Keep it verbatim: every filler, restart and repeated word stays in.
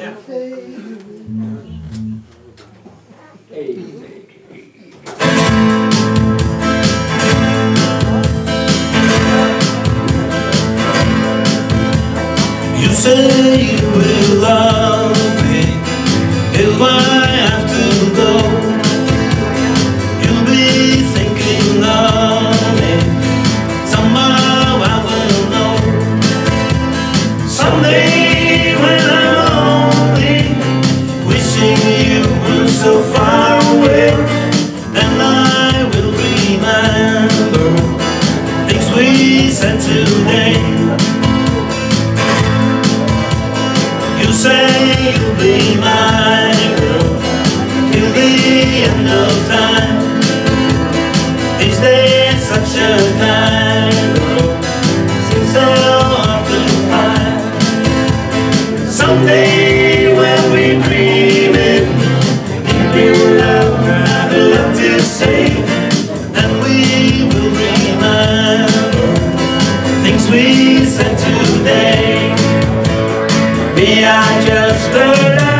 Yeah. You say you will love me till I have to go. You'll be thinking of me, somehow I will know. Someday when I'm lonely, wishing you were so far away, then I will remember things we said today. You say you'll be my girl till the end of time. These days such a kind girl seems so hard to find. Someday when we dream it, if you love her, I'd love to say, then we will remember things we said today. We are just a